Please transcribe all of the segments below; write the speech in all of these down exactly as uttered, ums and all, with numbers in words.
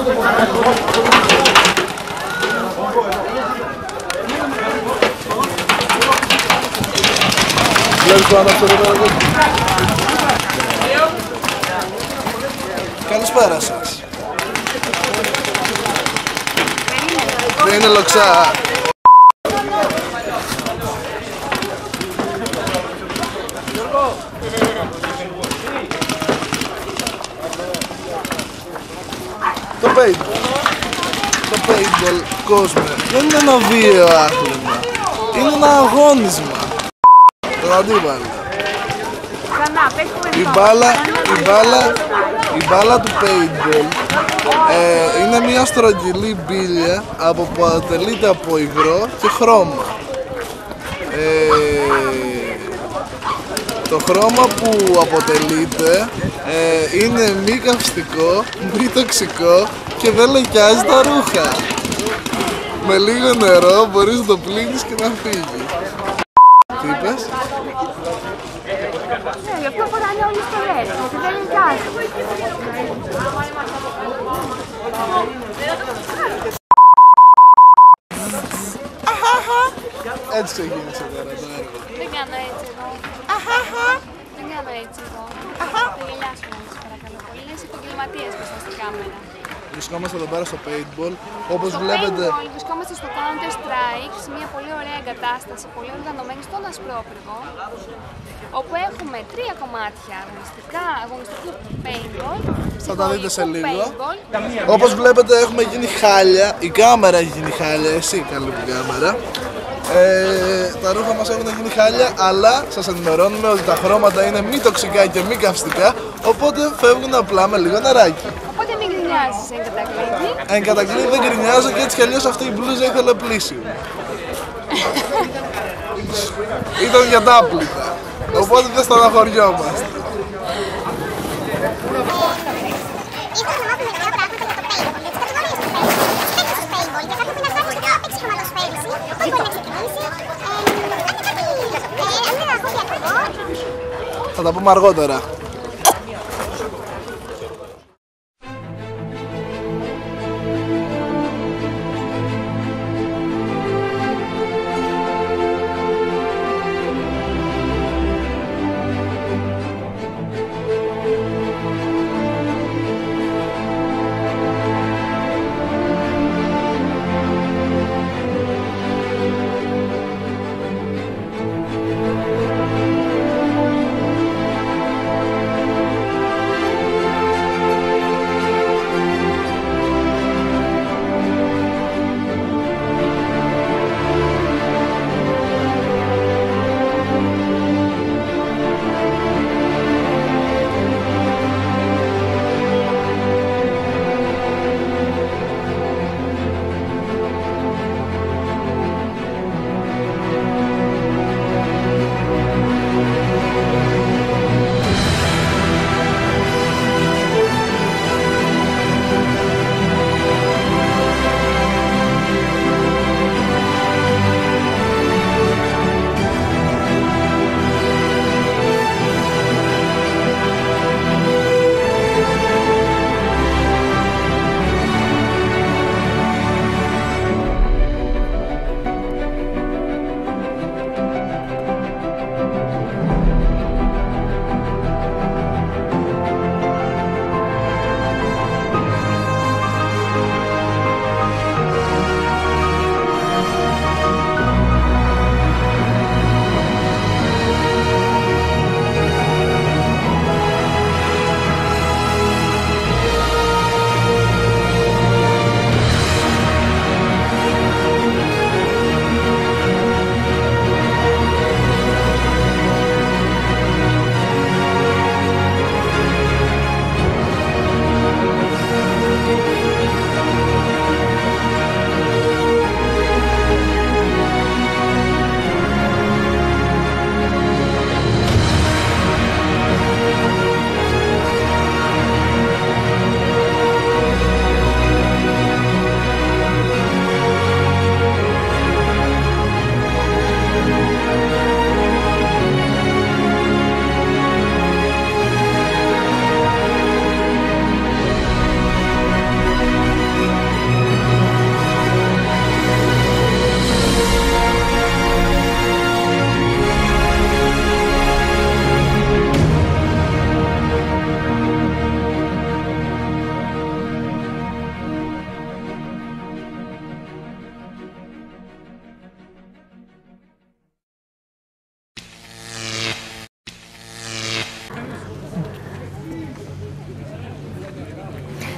Βλέπεις το αναφέρω. Καλησπέρα σας. Δεν είναι λοξά. Το paintball. Το paintball, κόσμο, δεν είναι ένα βίαιο άθλημα. Είναι ένα αγώνισμα. Τον αντίπαλο. Η μπάλα, η μπάλα, η μπάλα του paintball ε, είναι μια στρογγυλή μπίλια από που αποτελείται από υγρό και χρώμα. Ε, το χρώμα που αποτελείται ε, είναι μη καυστικό, μη τοξικό και δεν λεκιάζει τα ρούχα. Με λίγο νερό μπορείς να το πλύνεις και να φύγει. Τι είπες? Ναι, γι' αυτό φοράνε όλοι στολές, γιατί δεν λεκιάζει. Έτσι ξεκίνησε τώρα το έργο. Δεν κάνω έτσι εδώ. Δεν κάνω έτσι εδώ. Θα γελιάσουμε όμως παρακαλώ πολύ. Είναι επαγγελματίες μπροστά στην κάμερα. Βρισκόμαστε εδώ πέρα στο paintball, όπως Στο βλέπετε. paintball βρισκόμαστε στο Counter Strike, σε μια πολύ ωραία εγκατάσταση, πολύ οργανωμένη στον Ασπρόπυργο, όπου έχουμε τρία κομμάτια αγωνιστικά, αγωνιστικού paintball. Θα τα δείτε σε λίγο. Paintball. Όπως βλέπετε έχουμε γίνει χάλια, η κάμερα έχει γίνει χάλια, εσύ καλή την κάμερα. Ε, τα ρούχα μας έχουν γίνει χάλια, αλλά σας ενημερώνουμε ότι τα χρώματα είναι μη τοξικά και μη καυστικά, οπότε φεύγουν απλά με λίγο νεράκι. Οπότε μην γκρινιάζεις εν κατακλείδη. Εν κατακλείδη δεν γκρινιάζω και έτσι κι αλλιώς αυτή η μπλούζα ήθελε πλήσιο. Ήταν για τάπλητα, οπότε δεν στεναχωριόμαστε. Ήθελα να μάθουμε νέα πράγματα για το paintball, για τις κατηγορίες του paintball, παίκτες του paintball, για κάποιον που είναι αρχάριστος και παίξει χαμηλός πέρυσι, πώς μπορεί να ξεκινήσει, αν είναι ένα χόμπι ακριβό. Θα τα πούμε αργότερα.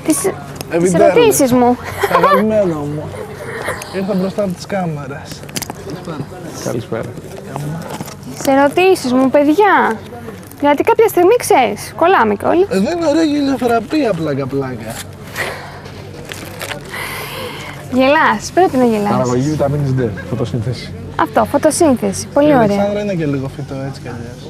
Τις, τις ερωτήσεις μου. Αγαπημένο μου. Ήρθα μπροστά από τις κάμερες. Καλησπέρα. Τις ερωτήσεις μου, παιδιά. Γιατί κάποια στιγμή ξέρεις, κολλάμε κιόλας. Εδώ είναι ωραία γελιοθεραπεία, πλάκα-πλάκα. Γελάς, πρέπει να γελάς. Παραγωγή βιταμίνης D, φωτοσύνθεση. Αυτό, φωτοσύνθεση. Πολύ Η ωραία. Αλεξάνδρα είναι και λίγο φυτό, έτσι κι αλλιώς.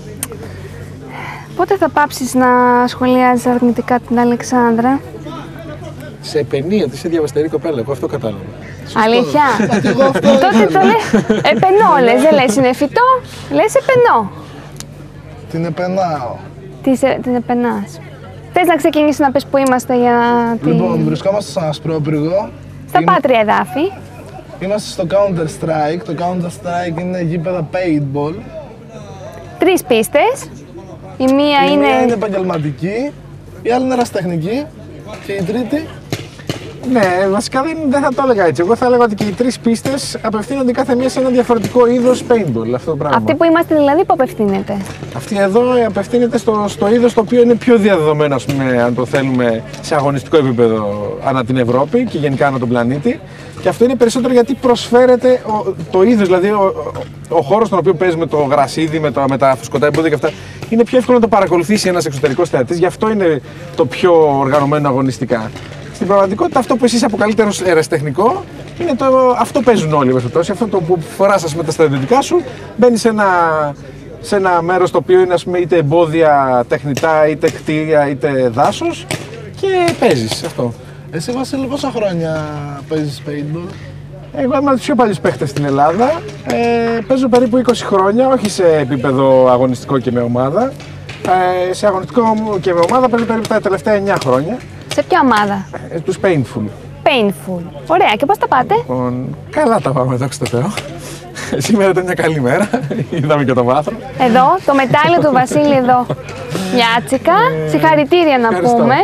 Πότε θα πάψεις να σχολιάζεις αρνητικά την Αλεξάνδρα? Σε επενία της, είσαι διαβαστερή κοπέλα, εγώ αυτό κατάλαβα. Αλήθεια. Εγώ αυτό Τότε το λες, επενώ λες, δεν λες είναι φυτό, λες επενώ. την επενάω. Τι σε- την επενάς. Θες να ξεκινήσεις να πεις που είμαστε για τη... Λοιπόν, βρισκόμαστε σε ένα ασπρόπυργο. Στα Είμαι- πάτρια εδάφη. Είμαστε στο Counter Strike. Το Counter Strike είναι γήπεδα paintball. Τρεις πίστες. Η μία Η είναι... μία είναι επαγγελματική, η άλλη είναι ερασιτεχνική και η τρίτη. Ναι, βασικά δεν, δεν θα το έλεγα έτσι. Εγώ θα έλεγα ότι και οι τρεις πίστες απευθύνονται κάθε μία σε ένα διαφορετικό είδος paintball. Αυτό το πράγμα. Αυτή που είμαστε δηλαδή που απευθύνεται. Αυτή εδώ απευθύνεται στο, στο είδος το οποίο είναι πιο διαδεδομένο, ας πούμε, αν το θέλουμε, σε αγωνιστικό επίπεδο ανά την Ευρώπη και γενικά ανά τον πλανήτη. Και αυτό είναι περισσότερο γιατί προσφέρεται ο, το είδος, δηλαδή ο, ο, ο χώρος στον οποίο παίζουμε το γρασίδι με, το, με τα φουσκωτά εμπόδια και αυτά, είναι πιο εύκολο να το παρακολουθήσει ένας εξωτερικός θεατής, γι' αυτό είναι το πιο οργανωμένο αγωνιστικά. Στην πραγματικότητα, αυτό που εσύ αποκαλείται ως ερασιτεχνικό, είναι το, αυτό παίζουν όλοι μέσα τόσο. Αυτό το που φοράς, ας πούμε, τα στρατιωτικά σου, μπαίνεις σε ένα, σε ένα μέρος το οποίο είναι, ας πούμε, είτε εμπόδια τεχνητά, είτε κτίρια, είτε δάσος και παίζεις αυτό. Εσύ, Βασίλη, πόσα χρόνια παίζεις paintball? Εγώ είμαι από τους πιο παλιούς παίχτες στην Ελλάδα. Ε, παίζω περίπου είκοσι χρόνια, όχι σε επίπεδο αγωνιστικό και με ομάδα. Ε, σε αγωνιστικό και με ομάδα παίζω περίπου τα τελευταία εννιά χρόνια. Σε ποια ομάδα? Ε, τους Painful. Painful. Ωραία, και πώς τα πάτε? Λοιπόν, καλά τα πάμε, δόξα τω Θεώ. Σήμερα ήταν μια καλή μέρα, είδαμε και το βάθρο. Εδώ, το μετάλλιο του Βασίλη εδώ. Μιάτσικα, συγχαρητήρια να ευχαριστώ. πούμε.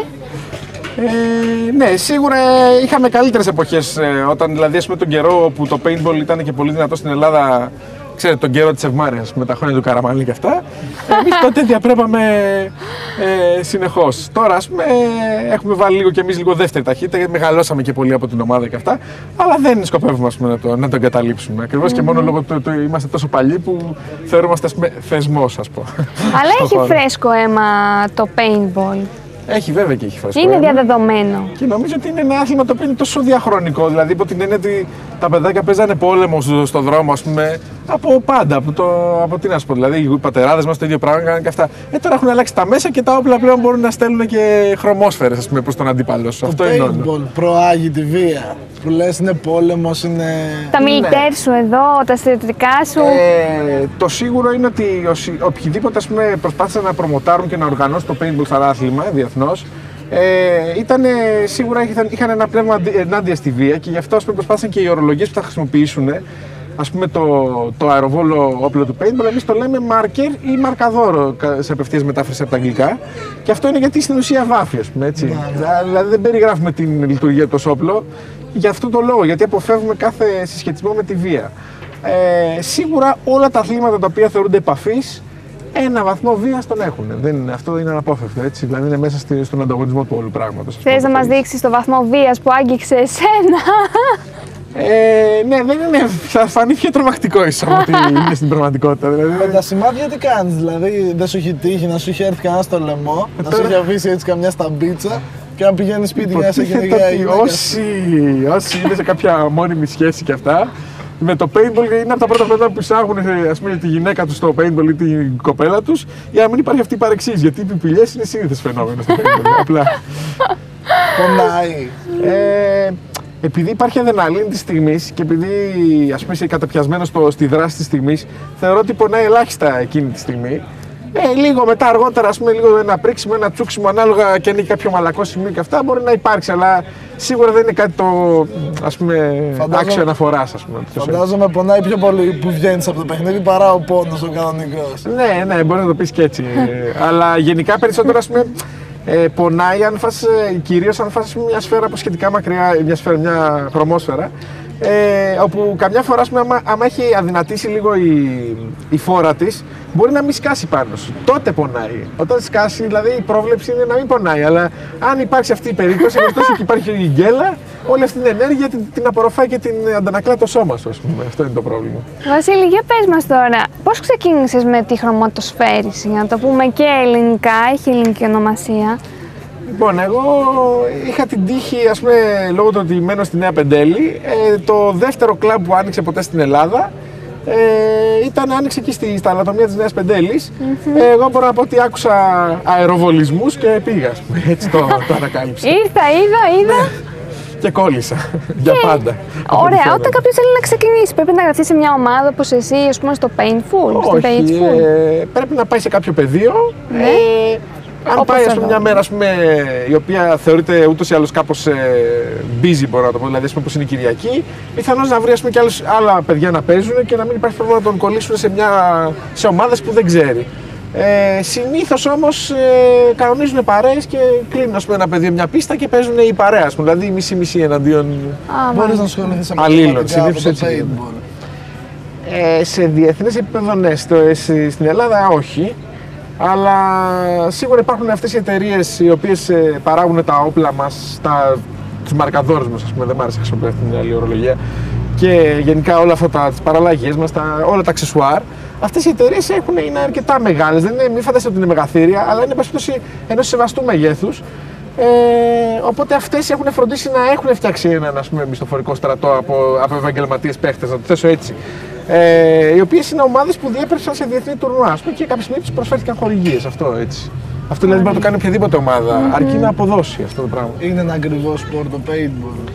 Ε, ναι, σίγουρα είχαμε καλύτερες εποχές, ε, όταν δηλαδή ας πούμε, τον καιρό που το paintball ήταν και πολύ δυνατό στην Ελλάδα, ξέρετε, τον καιρό της Ευμάρειας με τα χρόνια του Καραμανλή και αυτά. Εμείς τότε διαπρέπαμε ε, συνεχώς. Τώρα ας πούμε, έχουμε βάλει λίγο και εμείς λίγο δεύτερη ταχύτητα, γιατί μεγαλώσαμε και πολύ από την ομάδα και αυτά, αλλά δεν σκοπεύουμε ας πούμε, να, το, να το εγκαταλείψουμε. Ακριβώς mm-hmm. και μόνο λόγω του ότι είμαστε τόσο παλιοί που θεωρούμαστε ας πούμε, θεσμός, ας πω. Αλλά έχει χώρο. φρέσκο αίμα το paintball. Έχει βέβαια και έχει φρέσκο Είναι αίμα. διαδεδομένο. Και νομίζω ότι είναι ένα άθλημα το οποίο είναι τόσο διαχρονικό. Δηλαδή, υπό την έννοια ότι τα παιδάκια παίζανε πόλεμο στο, στο δρόμο, ας πούμε, από πάντα. Από, το, από τι να σου πω. Δηλαδή, οι πατεράδες μας το ίδιο πράγμα κάνανε και αυτά. Ε, τώρα έχουν αλλάξει τα μέσα και τα όπλα πλέον μπορούν να στέλνουν και χρωμόσφαιρες, ας πούμε, προς τον αντίπαλο σου. Αυτό είναι όλο. Το paintball προάγει τη βία. Που λες είναι πόλεμος, είναι... Τα μιλιτέρ σου εδώ, τα στρατιωτικά σου. Ε, το σίγουρο είναι ότι όσοι, οποιοδήποτε ας πούμε, προσπάθησαν να προμοτάρουν και να οργανώσουν το paintball σαν άθλημα διεθνώς, ε, ήταν, σίγουρα είχαν, είχαν ένα πνεύμα αντι- ενάντια στη βία και γι' αυτό ας πούμε, προσπάθησαν και οι ορολογίες που θα χρησιμοποιήσουν, ας πούμε το, το αεροβόλο όπλο του paintball, εμείς το λέμε marker ή μαρκαδόρο σε απευθείας μετάφραση από τα αγγλικά. Και αυτό είναι γιατί στην ουσία βάφει, ας πούμε, έτσι. Δηλαδή δεν περιγράφουμε την λειτουργία του ως όπλο. Γι' αυτό το λόγο, γιατί αποφεύγουμε κάθε συσχετισμό με τη βία. Ε, σίγουρα όλα τα αθλήματα τα οποία θεωρούνται επαφής, ένα βαθμό βίας τον έχουν. Δεν, αυτό είναι αναπόφευκτο, έτσι. Δηλαδή είναι μέσα στη, στον ανταγωνισμό του όλου πράγματος. Θες να μας δείξεις το βαθμό βίας που άγγιξε εσένα? Ε, ναι, δεν είναι. Θα φανεί πιο τρομακτικό ίσως από ότι είναι στην πραγματικότητα. Δηλαδή, Με τα σημάδια τι κάνεις, δηλαδή δεν σου έχει τύχει να σου έχει έρθει κανένα στο λαιμό, να σου έχει αφήσει έτσι καμιά σταμπίτσα και να πηγαίνει σπίτι για να σε υποτίθεται κυνηγάει. ότι όσοι, όσοι είναι σε κάποια μόνιμη σχέση και αυτά, με το paintball είναι από τα πρώτα πράγματα που εισάγουν ας πούμε, τη γυναίκα του στο paintball ή την κοπέλα τους για να μην υπάρχει αυτή η παρεξήγηση. Γιατί οι πιπηλιές είναι σύνηθες φαινόμενο στο paintball. Απλά. Πονάει. Ε, επειδή υπάρχει αδεναλίνη τη στιγμή και επειδή ας πούμε, είσαι καταπιασμένο στη δράση τη στιγμή, θεωρώ ότι πονάει ελάχιστα εκείνη τη στιγμή. Ε, λίγο μετά, αργότερα, ας πούμε, λίγο ένα πρίξιμο, ένα τσούξιμο, ανάλογα και αν έχει κάποιο μαλακό σημείο και αυτά, μπορεί να υπάρξει. Αλλά σίγουρα δεν είναι κάτι το ας πούμε, Φαντάζομαι- άξιο αναφοράς, ας πούμε. Φαντάζομαι πονάει πιο πολύ που βγαίνεις από το παιχνίδι παρά ο πόνος ο κανονικός. Ναι, ναι, μπορεί να το πεις και έτσι. Ε, αλλά γενικά περισσότερο, ας πούμε, ε, πονάει αν φας, ε, κυρίως αν φας μια σφαίρα από σχετικά μακριά, μια σφαίρα, μια χρωμόσφαιρα, Ε, όπου καμιά φορά, ας πούμε, άμα, άμα έχει αδυνατήσει λίγο η, η φόρα της, μπορεί να μην σκάσει πάνω σου. Τότε πονάει. Όταν σκάσει, δηλαδή η πρόβλεψη είναι να μην πονάει. Αλλά αν υπάρξει αυτή η περίπτωση, εκτός και υπάρχει η γκέλα, όλη αυτή την ενέργεια την, την απορροφάει και την αντανακλά το σώμα σου, ας πούμε. Αυτό είναι το πρόβλημα. Βασίλη, για πες μας τώρα, πώς ξεκίνησες με τη χρωματοσφαίριση, για να το πούμε και ελληνικά, έχει ελληνική ονομασία. Λοιπόν, εγώ είχα την τύχη, ας πούμε, λόγω του ότι μένω στη Νέα Πεντέλη, ε, το δεύτερο κλαμπ που άνοιξε ποτέ στην Ελλάδα ε, ήταν, άνοιξε εκεί στη, στα αλατομεία της Νέας Πεντέλης. Mm-hmm. ε, εγώ μπορώ να πω ότι άκουσα αεροβολισμούς και πήγα, ας πούμε, έτσι το, το ανακάλυψα. Ήρθα, είδα, είδα. Και κόλλησα, για πάντα. Ωραία, όταν κάποιος θέλει να ξεκινήσει, πρέπει να γραφτεί σε μια ομάδα όπως εσύ, ας πούμε, στο Paintful, στο Paintful. Ε, πρέπει να πάει σε κάποιο πεδίο. Ναι. Ε, Αν πάει, ας πούμε, μια μέρα, ας πούμε, η οποία θεωρείται ούτως ή άλλως κάπως ε, busy, μπορώ να το πω, δηλαδή, ας πούμε, όπως είναι η Κυριακή, πιθανώς να βρει, ας πούμε, και άλλους, άλλα παιδιά να παίζουν και να μην υπάρχει πρόβλημα να τον κολλήσουν σε, μια, σε ομάδες που δεν ξέρει. Ε, συνήθως όμως ε, κανονίζουν παρέες και κλείνουν, ας πούμε, ένα πεδίο μια πίστα και παίζουν οι παρέες, ας πούμε, δηλαδή μισή-μισή εναντίον Μπορείς να ασχοληθείς αλλήλων. Συνήθως έτσι. Ε, σε διεθνές επίπεδο, ναι, στο, ε, στην Ελλάδα όχι. Αλλά σίγουρα υπάρχουν αυτές οι εταιρείες οι οποίες ε, παράγουν τα όπλα μας, τα, τους μαρκαδόρους μας, ας πούμε, δεν μ' άρεσε να χρησιμοποιώ αυτή την άλλη ορολογία, και γενικά όλα αυτά τα, τις παραλλαγές μας, τα, όλα τα αξεσουάρ. Αυτές οι εταιρείες έχουν, είναι αρκετά μεγάλες, δεν είναι, μην φανταστείτε ότι είναι μεγαθύρια, αλλά είναι περίπτωση ενός σεβαστού μεγέθους. Ε, οπότε αυτές έχουν φροντίσει να έχουν φτιάξει έναν, ας πούμε, μισθοφορικό στρατό από, από επαγγελματίες παίχτες, να το θέσω έτσι. Ε, οι οποίες είναι ομάδες που διέπρεψαν σε διεθνή τουρνουά, ας πούμε, και κάποια στιγμή τους προσφέρθηκαν χορηγίες. Αυτό έτσι. Αυτό δηλαδή μπορεί να το κάνει οποιαδήποτε ομάδα, mm-hmm. αρκεί να αποδώσει αυτό το πράγμα. Είναι ένα ακριβό σπορ το paintball.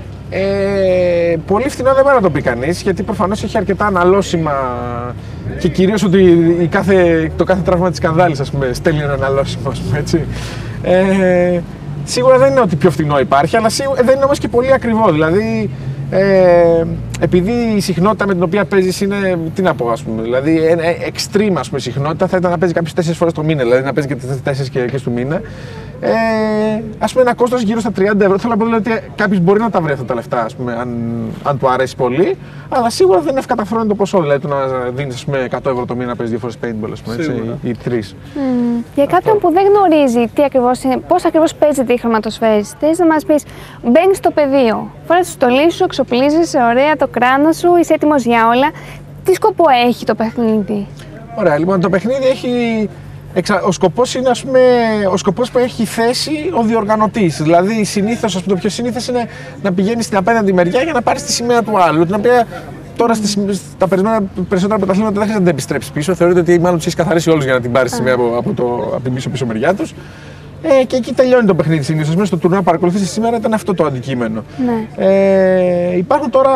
Ε, πολύ φθηνό δεν μπορεί να το πει κανείς, γιατί προφανώς έχει αρκετά αναλώσιμα και κυρίως ότι η κάθε, το κάθε τραύμα της σκανδάλης, ας πούμε, στέλνει ένα αναλώσιμο, ας πούμε, έτσι. Ε, σίγουρα δεν είναι ότι πιο φθηνό υπάρχει, αλλά σίγουρα, δεν είναι όμως και πολύ ακριβό. Δηλαδή, ε, επειδή η συχνότητα με την οποία παίζεις είναι, τι να πω, ας πούμε, δηλαδή extreme, ας πούμε, συχνότητα θα ήταν να παίζει κάποιος τέσσερις φορές το μήνα, δηλαδή να παίζει και τις τέσσερις και του μήνα. Ε, ας πούμε, ένα κόστος γύρω στα τριάντα ευρώ. Θέλω να πω δηλαδή ότι κάποιος μπορεί να τα βρει αυτά τα λεφτά, ας πούμε, αν, αν του αρέσει πολύ, αλλά σίγουρα δεν είναι ευκαταφρόνητο το ποσό. Δηλαδή, το να δίνεις, ας πούμε, εκατό ευρώ το μήνα να παίζει δύο φορές paintball, ας πούμε, έτσι, ή, ή τρεις. Mm. Για κάποιον που δεν γνωρίζει τι ακριβώς είναι, πώς ακριβώς παίζεται η χρωματοσφαίριση, θες να μας πεις, μπαίνεις στο πεδίο, φοράς τη στολή σου, εξοπλίζεσαι ωραία το κράνος σου, είσαι έτοιμος για όλα. Τι σκοπό έχει το παιχνίδι? Ωραία, λοιπόν, το παιχνίδι έχει. Ο σκοπός είναι, ας πούμε, ο σκοπός που έχει θέσει ο διοργανωτής. Δηλαδή, συνήθως, ας πούμε, το πιο συνήθες είναι να πηγαίνεις στην απέναντι μεριά για να πάρεις τη σημαία του άλλου. Την οποία τώρα στα περισσότερα πρωταθλήματα δεν χρειάζεται να την επιστρέψεις πίσω. Θεωρείται ότι μάλλον τους έχεις καθαρίσει όλους για να την πάρεις τη σημαία από, από, το, από την πίσω-πίσω μεριά τους. Ε, και εκεί τελειώνει το παιχνίδι συνήθως. Μέσα στο τουρνουά που παρακολουθήσεις σήμερα ήταν αυτό το αντικείμενο. Ναι. Ε, υπάρχουν τώρα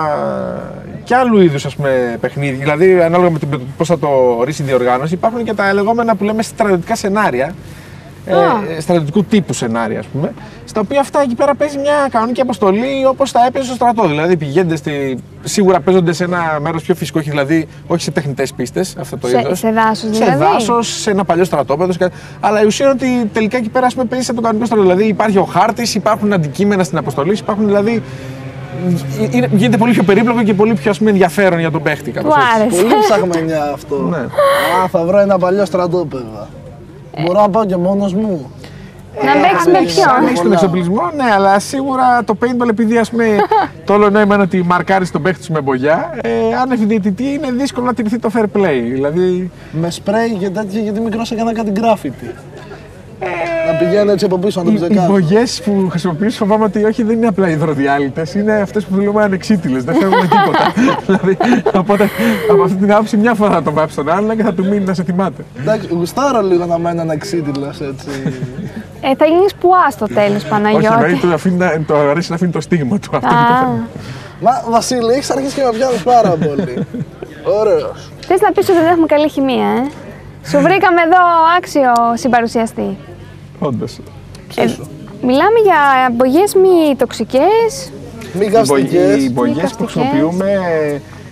και άλλου είδους, ας πούμε, παιχνίδι. Δηλαδή, ανάλογα με πώς θα το ορίσει η διοργάνωση, υπάρχουν και τα λεγόμενα που λέμε στρατιωτικά σενάρια. Ε, στρατιωτικού τύπου σενάρια, ας πούμε. Στα οποία αυτά εκεί πέρα παίζει μια κανονική αποστολή όπως θα έπαιζε στο στρατό. Δηλαδή, πηγαίνετε στη. Σίγουρα παίζονται σε ένα μέρος πιο φυσικό, δηλαδή όχι σε τεχνητές πίστες, αυτό το είδος. Σε δάσος, δηλαδή. Σε δάσος, σε ένα παλιό στρατόπεδο. Αλλά η ουσία είναι ότι τελικά εκεί πέρα, ας πούμε, παίζει σε τον κανονικό στρατό. Δηλαδή, υπάρχει ο χάρτης, υπάρχουν αντικείμενα στην αποστολή, υπάρχουν δηλαδή. Γίνεται πολύ πιο περίπλοκο και πολύ πιο, ας πούμε, ενδιαφέρον για τον παίχτη. Πολύ ψαγμενιά αυτό. Ναι. Α, θα βρω ένα παλιό στρατόπεδο. Ε. Μπορώ να πάω και μόνος μου. Να παίξεις με ποιον? Αν έχεις τον εξοπλισμό, ναι, αλλά σίγουρα το paintball, επειδή, ας πούμε, το όλο νόημα είναι ότι μαρκάρεις τον παίχτη σου με μπογιά, ε, αν ευδιαιτητή είναι δύσκολο να τηρηθεί το fair play. Δηλαδή. Με σπρέι και τέτοια, γιατί μικρός έκανα κάτι γκράφιτι. Ε, να πηγαίνω έτσι από πίσω να τον ψεκάσω. Οι μπογιές που χρησιμοποιείς φοβάμαι ότι όχι, δεν είναι απλά υδροδιάλυτες, είναι αυτές που δουλεύουν ανεξίτηλες, δεν φεύγουν τίποτα. Δηλαδή, οπότε από αυτή την άποψη μια φορά θα τον βάψει τον άλλον και θα του μείνει να σε θυμάται. Εντάξει, γουστάρω λίγο να μένω ανεξίτηλος έτσι. Ε, θα γίνεις πουά στο τέλος, Παναγιώτη. Όχι, εννοεί, του αφήνει, το αρέσει να αφήνει το στίγμα του. Αυτό Μα Βασίλη, έχεις αρχίσει και με πιάνεις πάρα πολύ. Ωραίος. Θες να πεις ότι δεν έχουμε καλή χημεία, ε? Σου βρήκαμε εδώ άξιο συμπαρουσιαστή. Όντως. Ε, μιλάμε για μπογιές μη τοξικές. Μη καυστικές. Οι μπογιές που χρησιμοποιούμε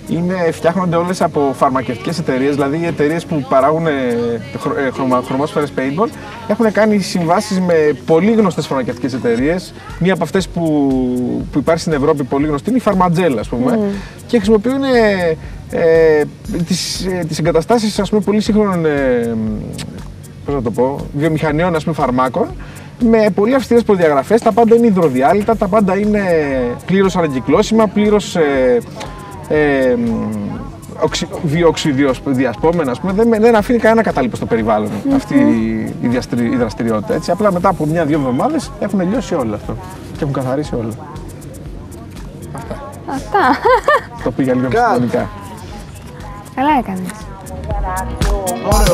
είναι, φτιάχνονται όλες από φαρμακευτικές εταιρείες, δηλαδή οι εταιρείες που παράγουν ε, χρωμα, χρωμόσφαιρες paintball έχουν κάνει συμβάσεις με πολύ γνωστές φαρμακευτικές εταιρείες. Μία από αυτές που, που υπάρχει στην Ευρώπη πολύ γνωστή είναι η Pharmagel, ας πούμε, mm. και χρησιμοποιούν ε, ε, τις, ε, τις εγκαταστάσεις, ας πούμε, πολύ σύγχρονων ε, πώς να το πω, βιομηχανιών, ας πούμε, φαρμάκων, με πολύ αυστηρές προδιαγραφές. Τα πάντα είναι υδροδιάλυτα, τα πάντα είναι πλήρως ανακυκλώσιμα, πλήρως ε, ε, βιοοξυδιασπόμενα, ας πούμε. Δεν, δεν αφήνει κανένα κατάλοιπο στο περιβάλλον mm-hmm. αυτή η, η, η δραστηριότητα. Έτσι. Απλά μετά από μια-δύο εβδομάδες έχουν λιώσει όλο αυτό και έχουν καθαρίσει όλο. Αυτά. Αυτά. Το πήγα λίγο ψυχολογικά. Καλά έκανες. Ωραίο.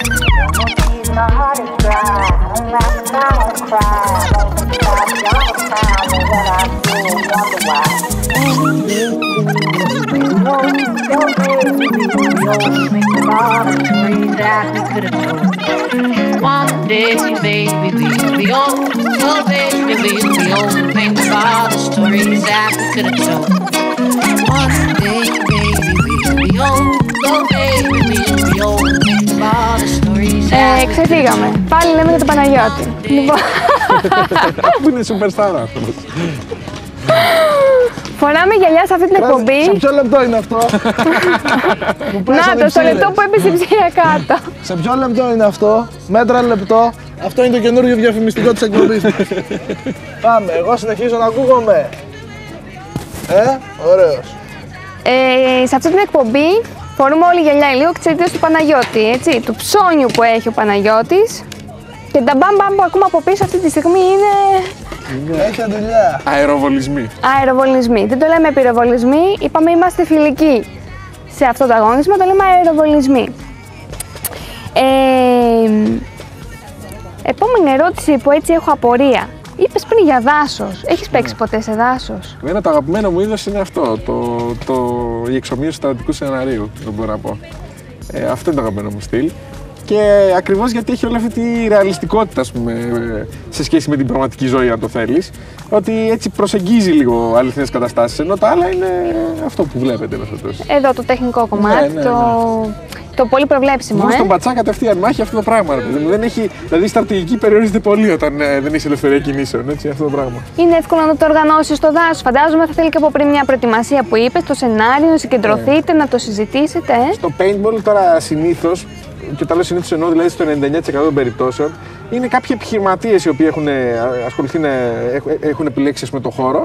One day, baby, we'll be old. Oh, baby, we'll be old. Think about the stories that we could have told. One day, baby, we'll be old. Oh, baby, we'll be old. Think about the stories that we could have told. Ξεφύγαμε. Πάλι λέμε για τον Παναγιώτη. Λοιπόν. Που είναι superstar αυτός. Φοράμε γυαλιά σε αυτή την εκπομπή. Σε ποιο λεπτό είναι αυτό? Να το, στο λεπτό που έπεσε η ψυχία κάτω. Σε ποιο λεπτό είναι αυτό? Μέτρα λεπτό. Αυτό είναι το καινούργιο διαφημιστικό της εκπομπής. Πάμε, εγώ συνεχίζω να ακούγομαι. Ε, ωραίος. Ε, σε αυτή την εκπομπή φορούμε όλοι γυαλιά λίγο εξαιτίας του Παναγιώτη, έτσι, του ψώνιου που έχει ο Παναγιώτης. Και τα μπαμ μπαμ που ακούμε από πίσω αυτή τη στιγμή είναι... Έχει δουλειά. Αεροβολισμοί. Αεροβολισμοί. Δεν το λέμε πυροβολισμοί, είπαμε είμαστε φιλικοί σε αυτό το αγώνισμα, το λέμε αεροβολισμοί. Ε, επόμενη ερώτηση που έτσι έχω απορία. Είπες πριν για δάσος. Έχεις παίξει ποτέ σε δάσος? Εμένα το αγαπημένο μου είδος είναι αυτό, το, το, η εξομοίωση του στρατιωτικού σεναρίου, δεν μπορώ να πω. Ε, αυτό είναι το αγαπημένο μου στυλ. Και ακριβώς γιατί έχει όλη αυτή τη ρεαλιστικότητα, ας πούμε, σε σχέση με την πραγματική ζωή, αν το θέλεις. Ότι έτσι προσεγγίζει λίγο αληθινές καταστάσεις, ενώ τα άλλα είναι αυτό που βλέπετε μέσα τόσο. Εδώ το τεχνικό κομμάτι, ναι, ναι, ναι. Το... το πολύ προβλέψιμο. Μόνο ε? στον πατσά κατευθείαν μάχη αυτό το πράγμα. Ρε, δεν έχει, δηλαδή η στρατηγική περιορίζεται πολύ όταν ε, δεν έχει ελευθερία κινήσεων. Έτσι, αυτό το πράγμα. Είναι εύκολο να το οργανώσεις στο δάσος. Φαντάζομαι θα θέλει και από πριν μια προετοιμασία που είπες, το σενάριο, να συγκεντρωθείτε, ναι. να το συζητήσετε. Ε? Στο paintball τώρα συνήθως, και όταν λέω συνήθως εννοώ δηλαδή στο ενενήντα εννέα τοις εκατό των περιπτώσεων, είναι κάποιοι επιχειρηματίες οι οποίοι έχουν, ασχοληθεί, έχουν επιλέξει με το χώρο.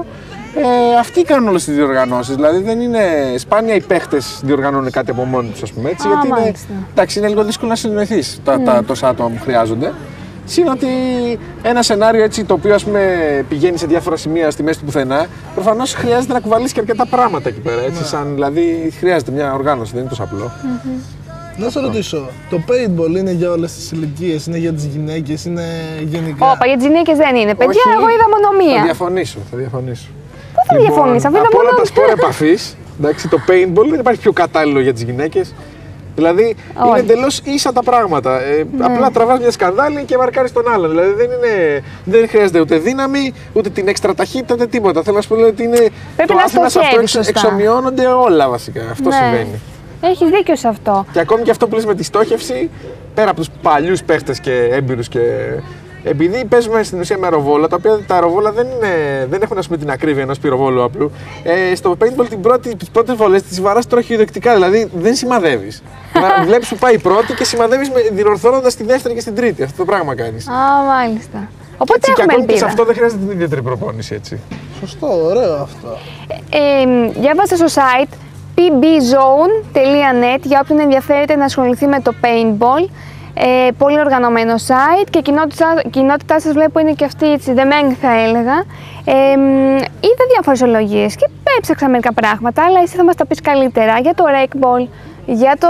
Ε, αυτοί κάνουν όλες τις διοργανώσεις. Δηλαδή δεν είναι σπάνια οι παίχτες διοργανώνουν κάτι από μόνοι τους, ας πούμε έτσι. Α, γιατί είναι, εντάξει, είναι λίγο δύσκολο να συνεννοηθείς τα, mm. τα τόσα άτομα που χρειάζονται. Συν ότι ένα σενάριο έτσι το οποίο ας πούμε, πηγαίνει σε διάφορα σημεία στη μέση του πουθενά, προφανώς χρειάζεται να κουβαλήσει και αρκετά πράγματα εκεί πέρα. Έτσι, mm. σαν, δηλαδή χρειάζεται μια οργάνωση, δεν είναι τόσο απλό. Mm-hmm. Να σε ρωτήσω, το paintball είναι για όλες τις ηλικίες, είναι για τις γυναίκες, είναι γενικά? Όπα, για τις γυναίκες δεν είναι. Παιδιά, όχι, εγώ είδα μόνο μία. Θα διαφωνήσω, θα διαφωνήσω. Πού θα λοιπόν, διαφωνήσω, αφού είδα από μόνο όλα τα σπορ επαφής, εντάξει, το paintball δεν υπάρχει πιο κατάλληλο για τις γυναίκες. Δηλαδή όχι. Είναι εντελώς ίσα τα πράγματα. Ε, ναι. Απλά τραβάς μια σκανδάλη και μαρκάρεις τον άλλον. Δηλαδή δεν, είναι, δεν χρειάζεται ούτε δύναμη, ούτε την έξτρα ταχύτητα, ούτε τίποτα. Θέλω να σου πω ότι είναι. Πρέπει το να άθλημα σε αυτό εξ, εξομοιώνονται όλα βασικά. Αυτό ναι. συμβαίνει. Έχεις δίκιο σε αυτό. Και ακόμη και αυτό που λες με τη στόχευση, πέρα από τους παλιούς παίχτες και έμπειρους και. Επειδή παίζουμε στην ουσία με αεροβόλα, τα οποία τα αεροβόλα δεν, είναι, δεν έχουν ας πούμε, την ακρίβεια ενός πυροβόλου απλού. Ε, στο paintball την πρώτη, τις πρώτες βολές τις βαράς τροχιοδεκτικά, δηλαδή δεν σημαδεύεις. Βλέπεις που πάει η πρώτη και σημαδεύεις διορθώνοντας τη δεύτερη και στην τρίτη. Αυτό το πράγμα κάνεις. Α, μάλιστα. Οπότε έτσι, έχουμε και ακόμη ελπίδα. Και σε αυτό δεν χρειάζεται την ιδιαίτερη προπόνηση, έτσι. Σωστό, ωραίο αυτό. Ε, ε, διάβασα στο site πι μπι zone τελεία net για όποιον ενδιαφέρεται να ασχοληθεί με το paintball. Ε, πολύ οργανωμένο site και η κοινότητά, κοινότητά σας βλέπω είναι και αυτή έτσι δεμένη θα έλεγα. Ε, είδα διάφορες ολογίες και έψαξα μερικά πράγματα, αλλά εσύ θα μας τα πεις καλύτερα για το raceball, για το...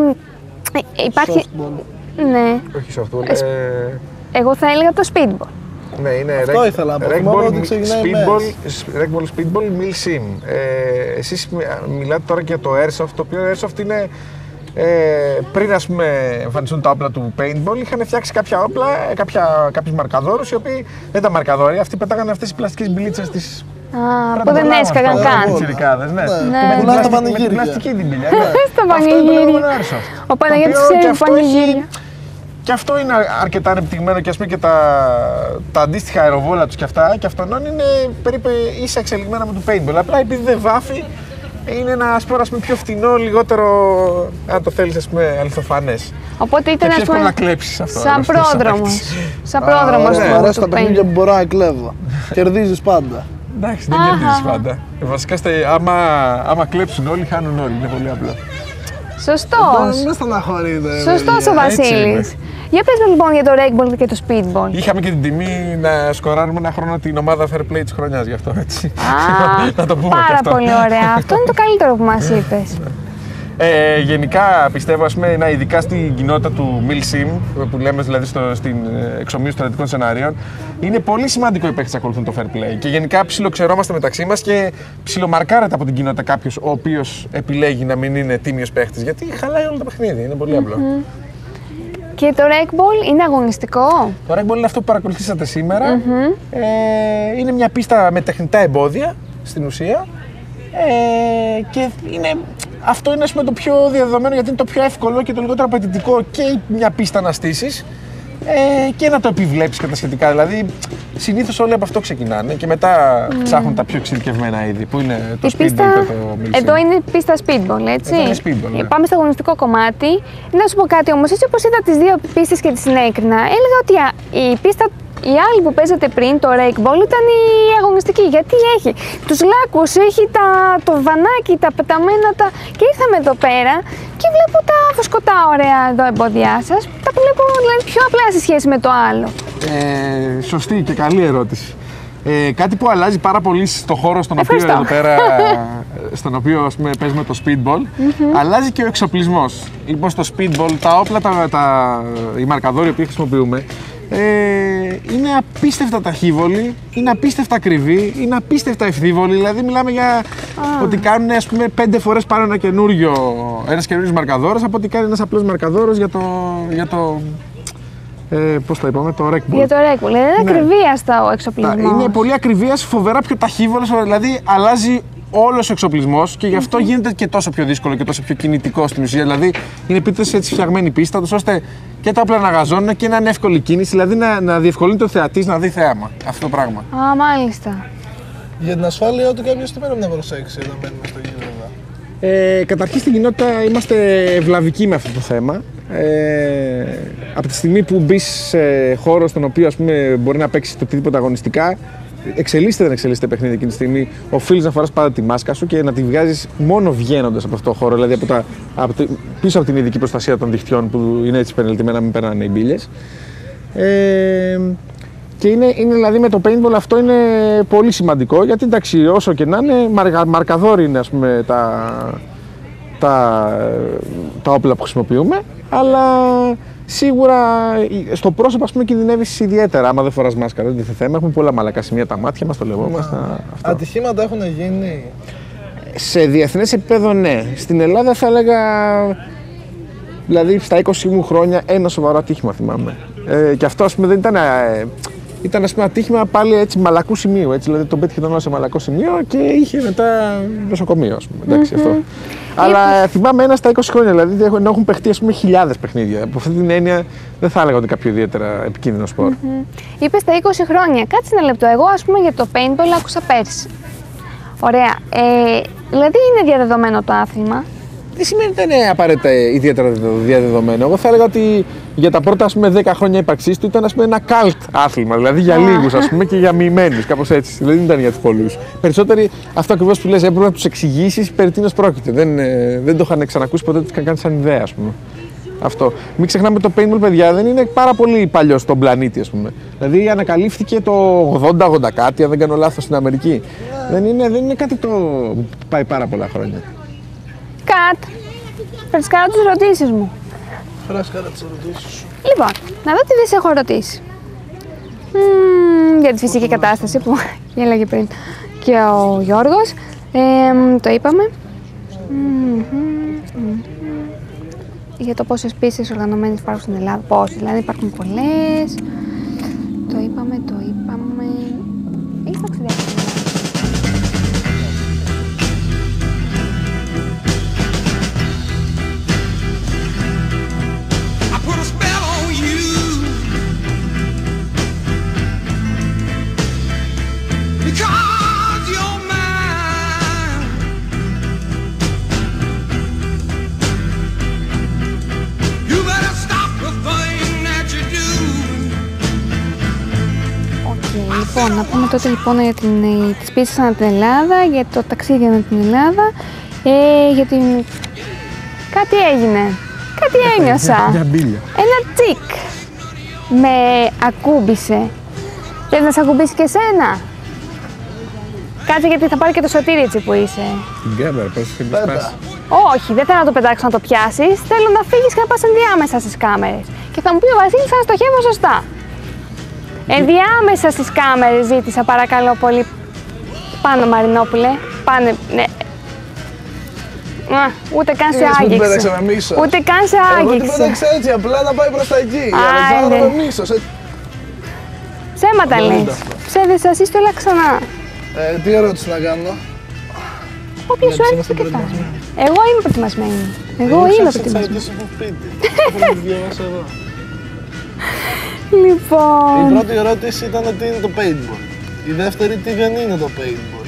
Ε, υπάρχει... Softball. Ναι. Όχι softball. Ε, ε... Εγώ θα έλεγα το speedball. Ναι, είναι αυτό rec... ήθελα να πω. Raceball, ότι ξεκινάει speedball, raceball, speedball, mil sim. Ε, εσείς μιλάτε τώρα για το airsoft, το οποίο airsoft είναι ε, πριν ας πούμε εμφανιστούν τα όπλα του paintball, είχαν φτιάξει κάποια όπλα, κάποια, κάποιους μαρκαδόρους οι οποίοι δεν ήταν μαρκαδόροι, αυτοί πετάγανε αυτές τις πλαστικές μπιλίτσες τις Α, που δεν έσκαγαν καν. Τσιρικάδες, ναι. Ναι, πουλάνε τα πανηγύρια. Με την πλαστική την πηλιά. Στα πανηγύρια. Ο Παναγιώτης ξέρει πανηγύρια. Και αυτό είναι αρκετά ανεπτυγμένο και ας πούμε και τα, τα αντίστοιχα αεροβόλα τους και αυτά και αυτόν είναι περίπου ίσα εξελιγμένα με το paintball. Απλά επειδή δεν βάφει, είναι ένα σπορ ας πούμε πιο φθηνό, λιγότερο, αν το θέλεις ας πούμε, αληθοφανές. Οπότε ήταν και ας πούμε, να κλέψεις αυτό. σαν πρόδρομος. Σαν πρόδρομος. Μου αρέσει τα παιχνίδια που μπορώ να κλέβω. Κερδίζεις πάντα. Εντάξει, δεν κερδίζεις πάντα. Βασικά, άμα, άμα κλέψουν όλοι, χάνουν όλοι. Είναι πολύ απλό. Σωστός. Μην στεναχωρείτε. Σωστός ο Βασίλης. Για πες μου λοιπόν για το Rec και το Speedball. Είχαμε και την τιμή να σκοράρουμε ένα χρόνο την ομάδα Fair Play της χρονιάς γι' αυτό, έτσι. Α, να το πούμε πάρα και αυτό. πολύ ωραία. Αυτό είναι το καλύτερο που μας είπες. Ε, γενικά πιστεύω, ας πούμε, να, ειδικά στην κοινότητα του Milsim, που λέμε δηλαδή στο, στην εξομοίωση στρατιωτικών σενάριων, είναι πολύ σημαντικό οι παίκτες να ακολουθούν το fair play. Και γενικά ψιλοξερώμαστε μεταξύ μας και ψιλομαρκάρεται από την κοινότητα κάποιος ο οποίος επιλέγει να μην είναι τίμιος παίκτης. Γιατί χαλάει όλο το παιχνίδι, είναι πολύ απλό. Mm-hmm. Και το Rec είναι αγωνιστικό. Το Rec είναι αυτό που παρακολουθήσατε σήμερα. Mm-hmm. Ε, είναι μια πίστα με τεχνητά εμπόδια στην ουσία. Ε, και είναι, αυτό είναι ας πούμε, το πιο διαδεδομένο γιατί είναι το πιο εύκολο και το λιγότερο απαιτητικό και μια πίστα να στήσεις ε, και να το επιβλέψεις και τα σχετικά. Δηλαδή, συνήθως όλοι από αυτό ξεκινάνε και μετά mm. ψάχνουν τα πιο εξειδικευμένα είδη που είναι το η speedball πίστα... και το milsim. Εδώ είναι πίστα speedball, έτσι. Εδώ είναι speedball, ναι. Πάμε στο αγωνιστικό κομμάτι. Να σου πω κάτι όμως, έτσι όπως είδα τις δύο πίστες και τις συνέκρινα, έλεγα ότι η πίστα η άλλη που παίζατε πριν, το Rec ήταν η αγωνιστική. Γιατί έχει τους λάκκους, έχει τα, το βανάκι, τα πεταμένα. Τα... Και ήρθαμε εδώ πέρα και βλέπω τα βοσκοτά ωραία εδώ εμπόδια σας. Τα βλέπω δηλαδή, πιο απλά σε σχέση με το άλλο. Ε, σωστή και καλή ερώτηση. Ε, κάτι που αλλάζει πάρα πολύ στο χώρο στον Ευχαριστώ. οποίο, εδώ πέρα, στον οποίο ας πούμε, παίζουμε το speedball, mm-hmm. αλλάζει και ο εξοπλισμός. Λοιπόν, στο speedball τα όπλα, τα, τα, οι μαρκαδόροι που χρησιμοποιούμε, Ε, είναι απίστευτα ταχύβολοι, είναι απίστευτα ακριβοί, είναι απίστευτα ευθύβολοι. Δηλαδή, μιλάμε για ah. ότι κάνουν ας πούμε, πέντε φορές πάνω ένα καινούριο, ένας καινούριος μαρκαδόρος από ότι κάνει ένας απλός μαρκαδόρος για το. Για το ε, πώς το είπαμε, το Rec Για το Rec είναι ναι. ακριβίαστα ο εξοπλισμός. Είναι πολύ ακριβίας, φοβερά πιο ταχύβολος, δηλαδή αλλάζει όλος ο εξοπλισμός και γι' αυτό mm-hmm. γίνεται και τόσο πιο δύσκολο και τόσο πιο κινητικό στην ουσία. Δηλαδή, είναι επίτηδες έτσι φτιαγμένη πίστα, ώστε και τα όπλα να γαζώνουν και να είναι εύκολη κίνηση, δηλαδή να, να διευκολύνει το θεατής να δει θέαμα. Αυτό το πράγμα. Α, μάλιστα. Για την ασφάλεια του κάποιος τι πρέπει να προσέξει όταν μπαίνουμε στο γήπεδο. Ε, καταρχήν στην κοινότητα είμαστε ευλαβικοί με αυτό το θέμα. Ε, από τη στιγμή που μπει σε χώρο στον οποίο ας πούμε, μπορεί να παίξει το οτιδήποτε αγωνιστικά, εξελίσσεται δεν εξελίσσεται παιχνίδι εκείνη τη στιγμή, οφείλεις να φοράς πάντα τη μάσκα σου και να τη βγάζεις μόνο βγαίνοντας από αυτό το χώρο, δηλαδή από τα, από το, πίσω από την ειδική προστασία των δικτυών που είναι έτσι περιληπτημένα, μην περνάνε οι μπίλες. Ε, και είναι, είναι δηλαδή με το paintball αυτό είναι πολύ σημαντικό γιατί εντάξει, όσο και να είναι, μαρκα, μαρκαδόροι είναι ας πούμε, τα, τα, τα όπλα που χρησιμοποιούμε, αλλά σίγουρα στο πρόσωπο ας πούμε κινδυνεύεις ιδιαίτερα άμα δεν φοράς μάσκα, δεν είναι θέμα, έχουμε πολλά μαλακά σημεία, τα μάτια μας, το λεγόμαστε. Ατυχήματα έχουν γίνει. Σε διεθνές επίπεδο ναι, στην Ελλάδα θα έλεγα, δηλαδή στα είκοσι μου χρόνια ένα σοβαρό ατύχημα θυμάμαι. Ε, και αυτό ας πούμε δεν ήταν, ε, ήταν ας πούμε ατύχημα πάλι έτσι μαλακού σημείου, έτσι, δηλαδή τον πέτυχε τον άλλο σε μαλακό σημείο και είχε μετά νοσοκομείο ας πούμε, εντάξει, mm-hmm. αυτό. Αλλά ε, θυμάμαι ένα στα είκοσι χρόνια, δηλαδή ενώ έχουν παιχτεί ας πούμε χιλιάδες παιχνίδια. Από αυτή την έννοια δεν θα έλεγα ότι κάποιο ιδιαίτερα επικίνδυνο σπορ. Mm-hmm. Είπες τα είκοσι χρόνια, κάτσε ένα λεπτό. Εγώ ας πούμε για το paintball άκουσα πέρσι. Ωραία. Ε, δηλαδή είναι διαδεδομένο το άθλημα. Δεν σημαίνει ότι δεν είναι απαραίτητα ιδιαίτερα διαδεδομένο. Εγώ θα έλεγα ότι για τα πρώτα ας πούμε, δέκα χρόνια ύπαρξής του ήταν ας πούμε, ένα cult άθλημα. Δηλαδή για λίγους ας πούμε, και για μοιημένους, κάπως έτσι. Δηλαδή δεν ήταν για τους πολλούς. Περισσότεροι αυτό ακριβώς που λες έπρεπε να τους εξηγήσεις περί τίνος πρόκειται. Δεν, ε, δεν το είχαν ξανακούσει ποτέ, τους είχαν κάνει σαν ιδέα ας πούμε. Αυτό. Μην ξεχνάμε το paintball, παιδιά, δεν είναι πάρα πολύ παλιό στον πλανήτη, ας πούμε. Δηλαδή ανακαλύφθηκε το ογδόντα ογδόντα κάτι, αν δεν κάνω λάθος, στην Αμερική. Yeah. Δεν, είναι, δεν είναι κάτι το που πάει πάρα πολλά χρόνια. Κατ. Φρεσκάρω τις ερωτήσεις μου. Φρεσκάρω τις ερωτήσεις σου. Λοιπόν, να δω τι δεν σε έχω ρωτήσει. Μ, για τη φυσική κατάσταση που έλεγε πριν και ο Γιώργος. Ε, το είπαμε. Για το πόσες πίστες οργανωμένες υπάρχουν στην Ελλάδα. Πόσες, δηλαδή υπάρχουν πολλές. Το είπαμε, το είπαμε. Έχει ταξιδέψει στην Ελλάδα. Λοιπόν, να πούμε τότε λοιπόν για την, ε, τις πίτσες ανά την Ελλάδα, για το ταξίδι ανά την Ελλάδα, ε, για την... Κάτι έγινε. Κάτι ένιωσα. Μια μπίλια. Ένα τσικ. Με ακούμπησε. Θες να σε ακουμπήσει και εσένα? Κάτσε γιατί θα πάρει και το σωτήρι έτσι που είσαι. Την κάμερα, πώς θα την σπάσει. Όχι, δεν θέλω να το πετάξω να το πιάσεις. Θέλω να φύγεις και να πας ενδιάμεσα στις κάμερες. Και θα μου πει ο Βασίλης αν στοχεύω σωστά. Ενδιάμεσα στις κάμερες ζήτησα παρακαλώ πολύ. Πάνω Μαρινόπουλε. Πάνε, ναι. Α, ούτε καν σε Είδες που την άγγιξε. πέταξα με μίσος. Ούτε καν σε Εγώ την άγγιξε. πέταξα έτσι, απλά να πάει προς τα εκεί. Η Άιντε. Αλεξάνδρα με μίσος. ε. Ψέματα Δεν είναι λες. αυτό. Ψέδες εσύ το έλα ξανά. Ε, τι ερώτηση να κάνω. Όποιο σου Βλέπεις, έρθει είμαστε στο κεφάλι. προετοιμασμένοι. Εγώ είμαι προετοιμασμένη. Εγώ Εγώ είμαι ξέρω τις προετοιμασμένη. ερωτήσεις από σπίτι. Έχω τις διαβάσει εδώ. Η Λοιπόν. πρώτη ερώτηση ήταν τι είναι το paintball. Η δεύτερη τι δεν είναι το paintball.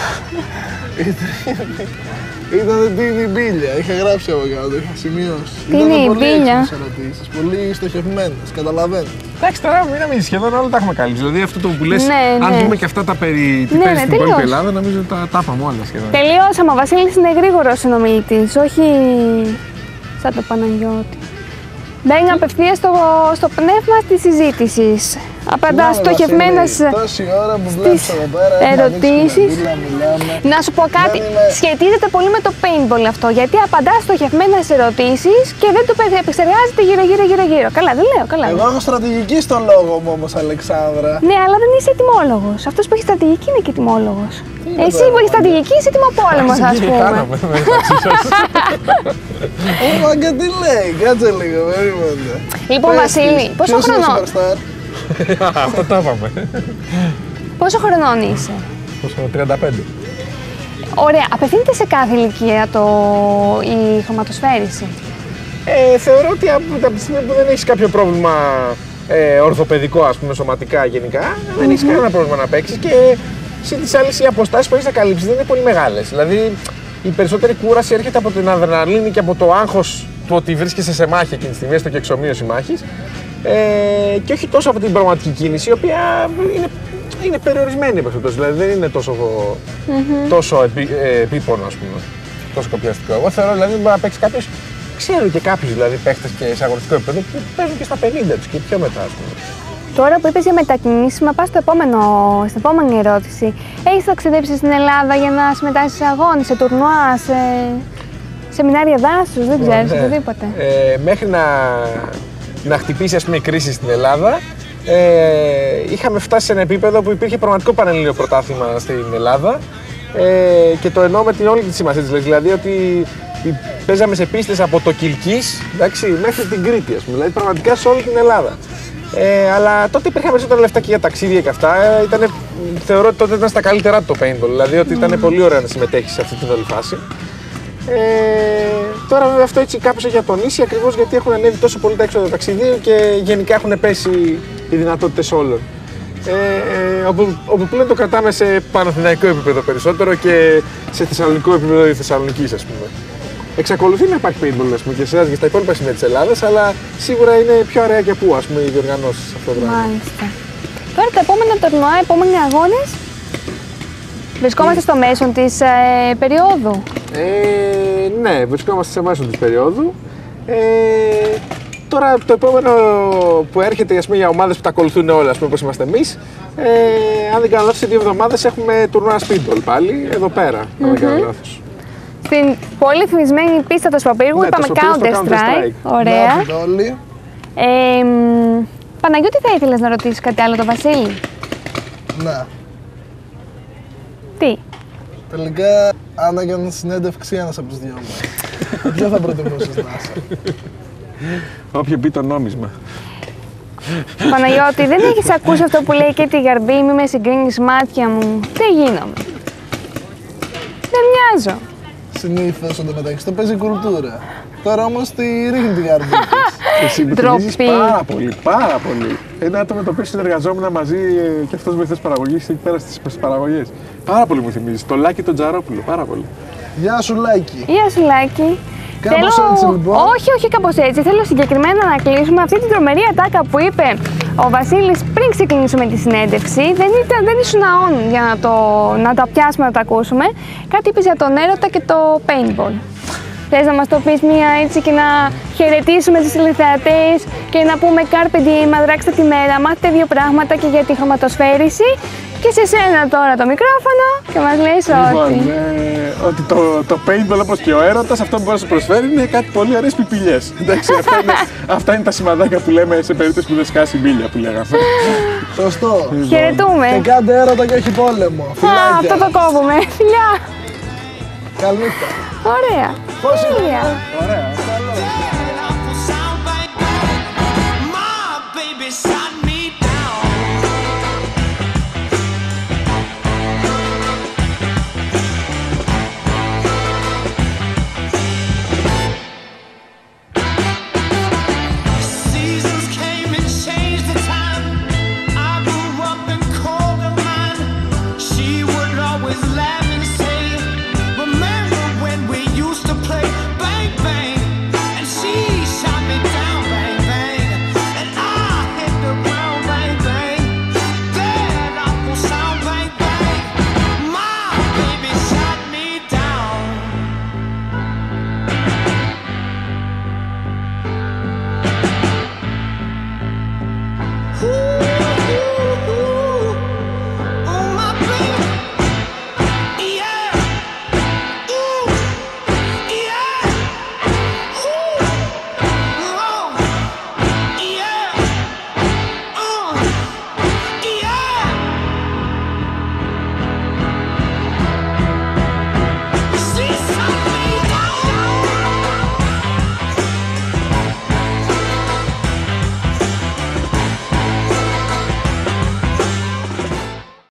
Η τρίτη ήταν τι είναι η μπίλια. Είχα γράψει από κάτω, είχα σημειώσει. Τι είναι η Ήταν πολύ μπίλια? έξυπνες ερωτήσεις, πολύ στοχευμένες, καταλαβαίνω. Εντάξει, τώρα μην αμήνει, σχεδόν όλα τα έχουμε καλύψει. Δηλαδή αυτό το που λες, Ναι, αν ναι. δούμε και αυτά τα περί τι Ναι, παίζει ναι, στην υπόλοιπη τελείως. Ελλάδα, νομίζω τα, τα είπαμε όλα σχεδόν. Τελειώσαμε. Ο Βασίλης είναι γρήγορος συνομιλητής, όχι σαν το Παναγιώτη. Μπαίνει απευθείας στο, στο πνεύμα της συζήτησης. Απαντά Θυμάμαι, στοχευμένα Βασίλη, σε- τόση ώρα που βλέπεις εδώ πέρα, έχουμε ερωτήσεις. ανοίξει την αντίλα, μιλάμε. Να σου πω κάτι, Δεν είμαι- σχετίζεται πολύ με το paintball αυτό, γιατί απαντά στοχευμένα σε ερωτήσεις και δεν το πε- επεξεργάζεται γύρω γύρω γύρω γύρω. Καλά, δεν λέω, καλά. Εγώ έχω στρατηγική στο λόγο μου όμως, Αλεξάνδρα. Ναι, αλλά δεν είσαι ετοιμόλογος. Αυτός που έχει στρατηγική είναι και ετοιμόλογος. είναι Εσύ τώρα, που έχει στρατηγική είσαι ετοιμοπόλεμος, ας Εκεί πούμε. χάναμε, μεταξύ σας. Ω, μάγκα τι λέει, κάτσε λίγο, περίμενε. Λοιπόν, Πες Βασίλη, της, πόσο ποιος είναι ο χρονών, superstar? Αυτό το είπαμε. πόσο χρονών είσαι? Πόσο, τριάντα πέντε. Ωραία, απευθύνεται σε κάθε ηλικία το... η χρωματοσφαίριση. Ε, θεωρώ ότι από από τη στιγμή που δεν έχεις κάποιο πρόβλημα ε, ορθοπαιδικό, ας πούμε, σωματικά γενικά, δεν έχεις κανένα πρόβλημα να παίξεις και σε τις άλλες οι αποστάσεις που έχεις να καλύψεις δεν είναι πολύ μεγάλες. Δηλαδή, η περισσότερη κούραση έρχεται από την αδρεναλίνη και από το άγχος του ότι βρίσκεσαι σε μάχη εκείνη τη στιγμή, έστω και εξομοίωση μάχης, ε, και όχι τόσο από την πραγματική κίνηση, η οποία είναι, είναι περιορισμένη επεξεργασία. Δηλαδή, δεν είναι τόσο, τόσο επί, ε, επίπονο, ας πούμε, τόσο κοπιαστικό. Εγώ θεωρώ δηλαδή μπορεί να παίξει κάποιος. Ξέρω και κάποιους δηλαδή παίχτες και σε αγωνιστικό επίπεδο που παίζουν και στα πενήντα τους και πιο μετά, ας πούμε. Τώρα που είπες για μετακινήσεις, να πάω στο επόμενο, στην επόμενη ερώτηση. Έχεις ταξιδέψει στην Ελλάδα για να συμμετάσχεις σε αγώνες, σε τουρνουά, σε σεμινάρια δάσους, δεν ξέρεις, Ναι. οτιδήποτε. Ε, μέχρι να, να χτυπήσει, ας πούμε, η κρίση στην Ελλάδα, ε, είχαμε φτάσει σε ένα επίπεδο που υπήρχε πραγματικό πανελλήνιο πρωτάθλημα στην Ελλάδα, ε, και το εννοώ με την όλη τη σημασία της, δηλαδή ότι παίζαμε σε πίστες από το Κιλκής, εντάξει, μέχρι την Κρήτη, ας πούμε, δηλαδή πραγματικά σε όλη την Ελλάδα. Ε, αλλά τότε υπήρχαν περισσότερα λεφτά και για ταξίδια και αυτά. Ε, ήτανε, θεωρώ ότι τότε ήταν στα καλύτερά του το paintball, δηλαδή ότι ήταν πολύ ωραία να συμμετέχει σε αυτή την όλη φάση. Ε, τώρα βέβαια αυτό έτσι κάπως έχει ατονίσει ακριβώς γιατί έχουν ανέβει τόσο πολύ τα έξοδα ταξιδίου και γενικά έχουν πέσει οι δυνατότητες όλων. Ε, ε, όπου, όπου πλέον το κρατάμε σε παναθηναϊκό επίπεδο περισσότερο και σε θεσσαλονικό επίπεδο η Θεσσαλονικής, ας πούμε. Εξακολουθεί να υπάρχει paintball, ας πούμε, και σε και στα υπόλοιπα σημεία της Ελλάδας, αλλά σίγουρα είναι πιο ωραία και πού, ας πούμε, οι διοργανώσεις σε αυτό το πράγμα. Μάλιστα. Τώρα τα επόμενα τουρνουά, οι επόμενοι αγώνες, βρισκόμαστε στο μέσο της ε, περίοδου. Ε, ναι, βρισκόμαστε σε μέσο της περίοδου. Ε, τώρα το επόμενο που έρχεται, ας πούμε, για ομάδες που τα ακολουθούν όλα, ας πούμε, όπως είμαστε εμείς, ε, αν δεν κάνω λάθος, σε δύο εβδομάδες έχουμε τουρνουά speedball πάλι, εδώ πέρα, αν δεν κάνω λάθος. Στην πολύ φημισμένη πίστα του Σπαπύργου, Ναι, είπαμε το Σπαπύργου στο Counter-Strike. Counter-Strike. Ωραία. Μπράβο όλοι. Ε, μ, Παναγιώτη, θα ήθελες να ρωτήσεις κάτι άλλο τον Βασίλη? Ναι. Τι? Τελικά, αν έκανε συνέντευξη ένας από τους δυο μας, ποιο θα προτιμούσες να είσαι? Όποιο πει το νόμισμα. Παναγιώτη, δεν έχεις ακούσει αυτό που λέει και τη Γαρμπή, μη με συγκρίνεις μάτια μου. Τι γίνομαι? Δεν μοιάζω. Συνήθως εντωμεταξύ το παίζει κουλτούρα. Τώρα όμως τη ρίχνει τη γαρμπή της. Εσύ με θυμίζεις Ντροπή. πάρα πολύ, πάρα πολύ. Ένα άτομο με το οποίο συνεργαζόμουν μαζί ε, και αυτός βοηθός παραγωγής εκεί πέρα στις, στις παραγωγές. Πάρα πολύ μου θυμίζεις. Το Λάκη τον Τζαρόπουλο, πάρα πολύ. Γεια σου Λάκη. Γεια σου, Λάκη. Κάπως έτσι λοιπόν. Όχι, όχι κάπως έτσι. Θέλω συγκεκριμένα να κλείσουμε αυτή την τρομερή ατάκα που είπε ο Βασίλης πριν ξεκινήσουμε τη συνέντευξη. Δεν, ήταν, δεν ήσουν on για να, το, να τα πιάσουμε, να τα ακούσουμε. Κάτι είπες για τον έρωτα και το paintball. Θες να μας το πεις μία έτσι και να χαιρετήσουμε τους τηλεθεατές και να πούμε carpe diem, αδράξτε τη μέρα, μάθετε δύο πράγματα και για τη χρωματοσφαίριση. Και σε σένα τώρα το μικρόφωνο και μας λες Λοιπόν, ότι... ε, ότι το, το paintball όπως και ο έρωτας, αυτό που μπορεί να σου προσφέρει είναι κάτι πολύ ωραίες πιπηλιές. Εντάξει, αυτά είναι, αυτά είναι τα σημαδάκια που λέμε σε περίπτωση που δεν σκάσει μπίλια που λέγαμε. Σωστό. Χαιρετούμε. Και κάντε έρωτα και όχι πόλεμο. Α, Φιλάκια. αυτό το κόβουμε. Φιλιά. Καληνύχτα. Ωραία. Πώς είναι? Τέλεια. Ωραία. Καλό.